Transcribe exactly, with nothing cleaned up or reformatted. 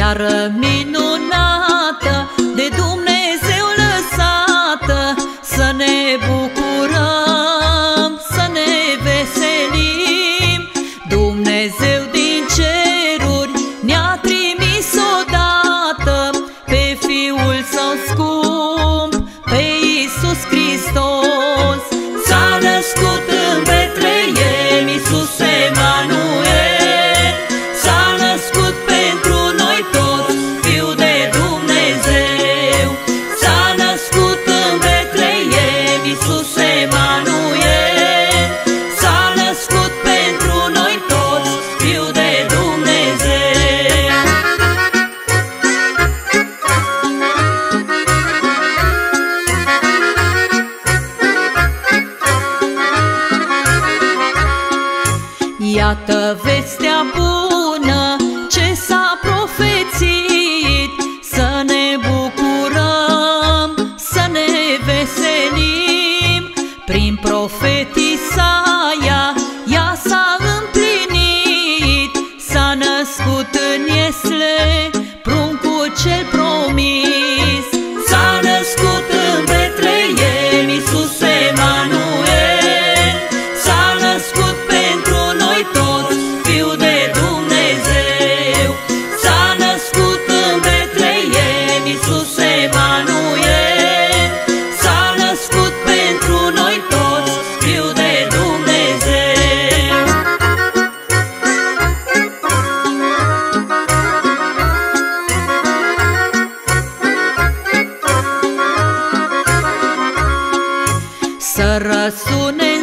seară minunată, de Dumnezeu lăsată, să ne bucurăm, să ne veselim. Dumnezeu din ceruri ne-a trimis odată pe Fiul Său scump, pe Iisus Hristos. S-a născut în Betleem Iisus Emanuel, s-a născut pentru noi toți Fiul de Dumnezeu. S-a născut în Betleem Iisus Emanuel, s-a născut pentru noi toți Fiul de Dumnezeu. Iată vestea bună ce s-a profețit, să ne bucurăm, să ne veselim. Prin profet Isaia ea s-a împlinit, s-a născut în Iesle pruncul cel promis. S-a născut în Betleem Iisus Emanuel, s-a născut pentru noi toți Fiul de Dumnezeu. S-a născut în Betleem Iisus Emanuel, s-a născut pentru noi toți Fiul de Dumnezeu. Să răsune